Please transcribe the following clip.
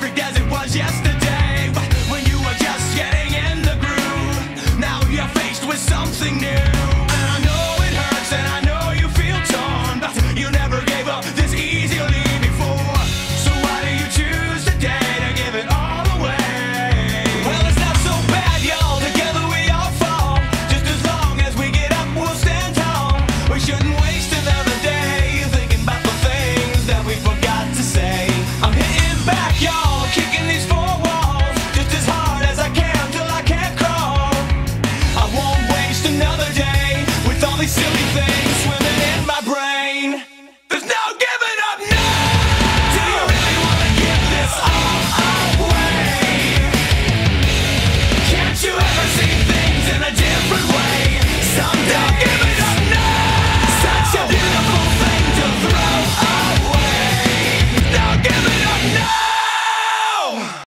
perfect as it was yesterday, when you were just getting in the groove. Now you're faced with something new.